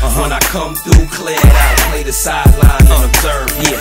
When I come through, clear it out, play the sideline and observe. Yeah,